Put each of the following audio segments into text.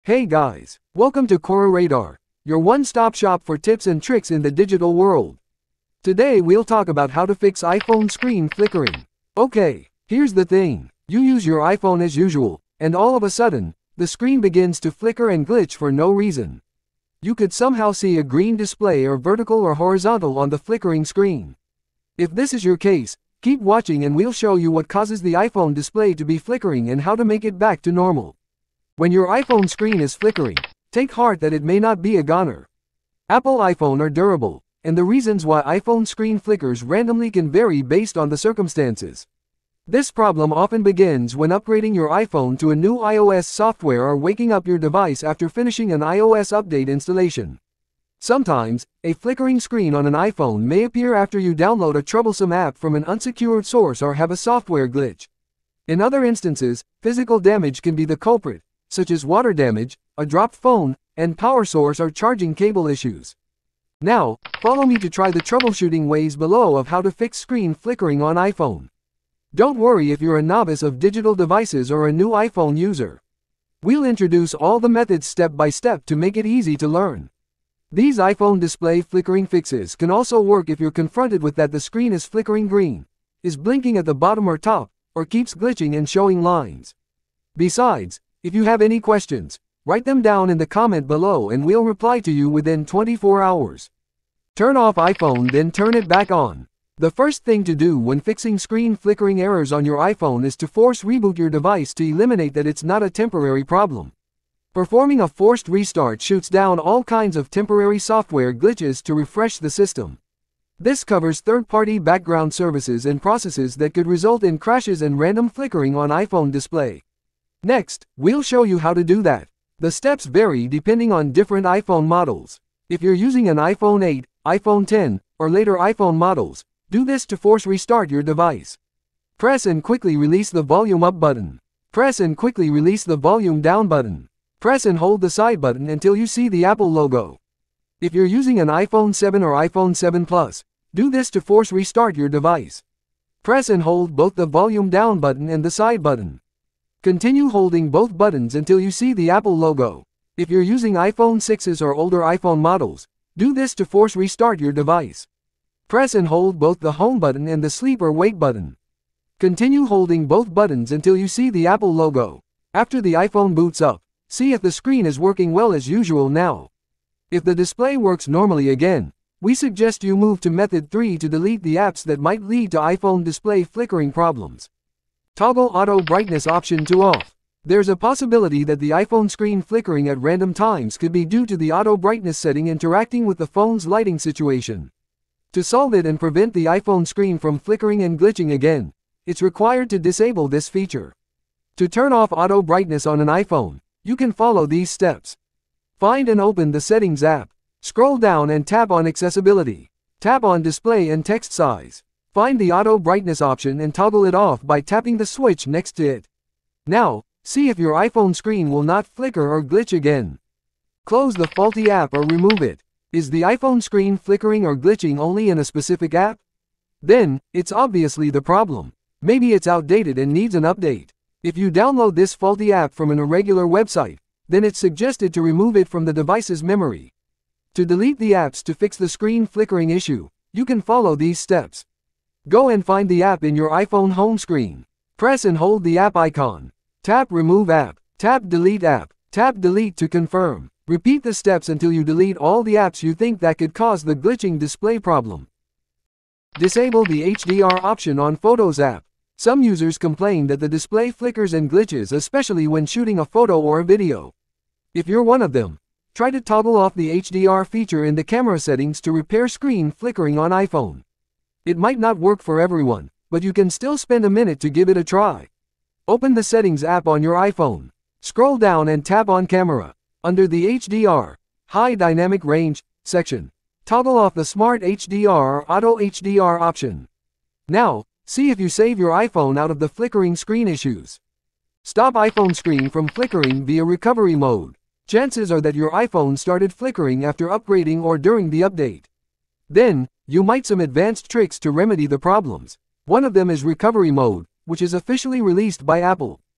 Hey guys, welcome to Cora Radar, your one-stop shop for tips and tricks in the digital world. Today we'll talk about how to fix iPhone screen flickering. Okay, here's the thing. You use your iPhone as usual, and all of a sudden, the screen begins to flicker and glitch for no reason. You could somehow see a green display or vertical or horizontal on the flickering screen. If this is your case, keep watching and we'll show you what causes the iPhone display to be flickering and how to make it back to normal. When your iPhone screen is flickering, take heart that it may not be a goner. Apple iPhone are durable, and the reasons why iPhone screen flickers randomly can vary based on the circumstances. This problem often begins when upgrading your iPhone to a new iOS software or waking up your device after finishing an iOS update installation. Sometimes, a flickering screen on an iPhone may appear after you download a troublesome app from an unsecured source or have a software glitch. In other instances, physical damage can be the culprit, such as water damage, a dropped phone, and power source or charging cable issues. Now, follow me to try the troubleshooting ways below of how to fix screen flickering on iPhone. Don't worry if you're a novice of digital devices or a new iPhone user. We'll introduce all the methods step by step to make it easy to learn. These iPhone display flickering fixes can also work if you're confronted with that the screen is flickering green, is blinking at the bottom or top, or keeps glitching and showing lines. Besides, if you have any questions, write them down in the comment below and we'll reply to you within 24 hours. Turn off iPhone, then turn it back on. The first thing to do when fixing screen flickering errors on your iPhone is to force reboot your device to eliminate that it's not a temporary problem. Performing a forced restart shoots down all kinds of temporary software glitches to refresh the system. This covers third-party background services and processes that could result in crashes and random flickering on iPhone display. Next, we'll show you how to do that. The steps vary depending on different iPhone models. If you're using an iPhone 8, iPhone 10, or later iPhone models, do this to force restart your device. Press and quickly release the volume up button. Press and quickly release the volume down button. Press and hold the side button until you see the Apple logo. If you're using an iPhone 7 or iPhone 7 Plus, do this to force restart your device. Press and hold both the volume down button and the side button. Continue holding both buttons until you see the Apple logo. If you're using iPhone 6s or older iPhone models, do this to force restart your device. Press and hold both the home button and the sleep or wake button. Continue holding both buttons until you see the Apple logo. After the iPhone boots up, see if the screen is working well as usual now. If the display works normally again, we suggest you move to method 3 to delete the apps that might lead to iPhone display flickering problems. Toggle auto brightness option to off. There's a possibility that the iPhone screen flickering at random times could be due to the auto brightness setting interacting with the phone's lighting situation. To solve it and prevent the iPhone screen from flickering and glitching again, it's required to disable this feature. To turn off auto brightness on an iPhone, you can follow these steps. Find and open the Settings app. Scroll down and tap on Accessibility. Tap on Display and Text Size. Find the auto brightness option and toggle it off by tapping the switch next to it. Now, see if your iPhone screen will not flicker or glitch again. Close the faulty app or remove it. Is the iPhone screen flickering or glitching only in a specific app? Then, it's obviously the problem. Maybe it's outdated and needs an update. If you download this faulty app from an irregular website, then it's suggested to remove it from the device's memory. To delete the apps to fix the screen flickering issue, you can follow these steps. Go and find the app in your iPhone home screen. Press and hold the app icon. Tap Remove App. Tap Delete App. Tap Delete to confirm. Repeat the steps until you delete all the apps you think that could cause the glitching display problem. Disable the HDR option on Photos app. Some users complain that the display flickers and glitches, especially when shooting a photo or a video. If you're one of them, try to toggle off the HDR feature in the camera settings to repair screen flickering on iPhone. It might not work for everyone, but you can still spend a minute to give it a try. Open the Settings app on your iPhone. Scroll down and tap on Camera. Under the HDR, High Dynamic Range section, toggle off the Smart HDR or Auto HDR option. Now, see if you save your iPhone out of the flickering screen issues. Stop iPhone screen from flickering via recovery mode. Chances are that your iPhone started flickering after upgrading or during the update. Then, you might some advanced tricks to remedy the problems. One of them is recovery mode, which is officially released by Apple.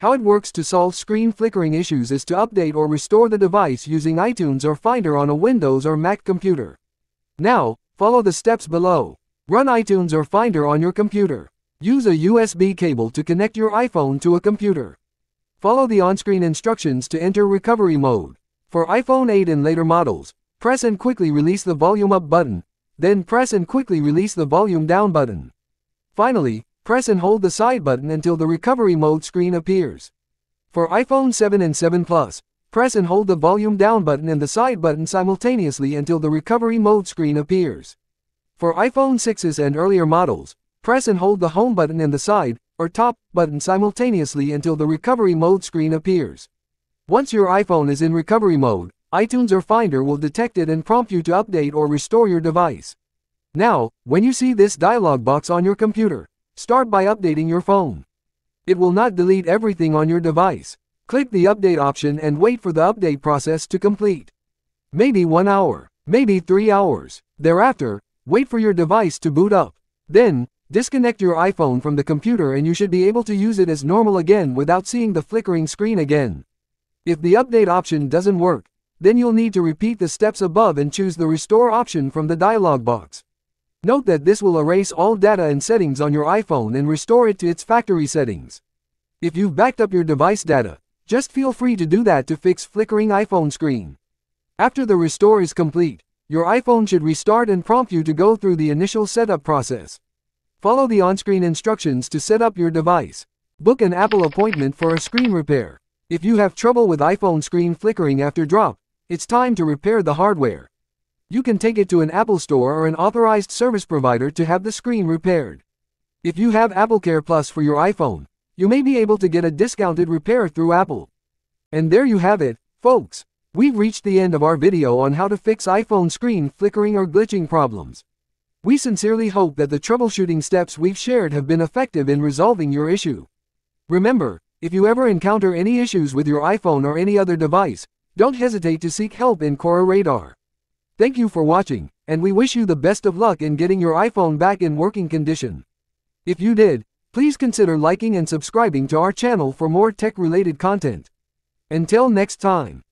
How it works to solve screen flickering issues is to update or restore the device using iTunes or Finder on a Windows or Mac computer. Now, follow the steps below. Run iTunes or Finder on your computer. Use a USB cable to connect your iPhone to a computer. Follow the on-screen instructions to enter recovery mode. For iPhone 8 and later models, press and quickly release the volume up button, then press and quickly release the volume down button. Finally, press and hold the side button until the recovery mode screen appears. For iPhone 7 and 7 Plus, press and hold the volume down button and the side button simultaneously until the recovery mode screen appears. For iPhone 6s and earlier models, press and hold the home button and the side, or top, button simultaneously until the recovery mode screen appears. Once your iPhone is in recovery mode, iTunes or Finder will detect it and prompt you to update or restore your device. Now, when you see this dialog box on your computer, start by updating your phone. It will not delete everything on your device. Click the update option and wait for the update process to complete. Maybe 1 hour, maybe 3 hours. Thereafter, wait for your device to boot up. Then, disconnect your iPhone from the computer and you should be able to use it as normal again without seeing the flickering screen again. If the update option doesn't work, then you'll need to repeat the steps above and choose the restore option from the dialog box. Note that this will erase all data and settings on your iPhone and restore it to its factory settings. If you've backed up your device data, just feel free to do that to fix flickering iPhone screen. After the restore is complete, your iPhone should restart and prompt you to go through the initial setup process. Follow the on-screen instructions to set up your device. Book an Apple appointment for a screen repair. If you have trouble with iPhone screen flickering after drop, it's time to repair the hardware. You can take it to an Apple store or an authorized service provider to have the screen repaired. If you have AppleCare Plus for your iPhone, you may be able to get a discounted repair through Apple. And there you have it, folks. We've reached the end of our video on how to fix iPhone screen flickering or glitching problems. We sincerely hope that the troubleshooting steps we've shared have been effective in resolving your issue. Remember, if you ever encounter any issues with your iPhone or any other device, don't hesitate to seek help in Cora Radar. Thank you for watching, and we wish you the best of luck in getting your iPhone back in working condition. If you did, please consider liking and subscribing to our channel for more tech-related content. Until next time.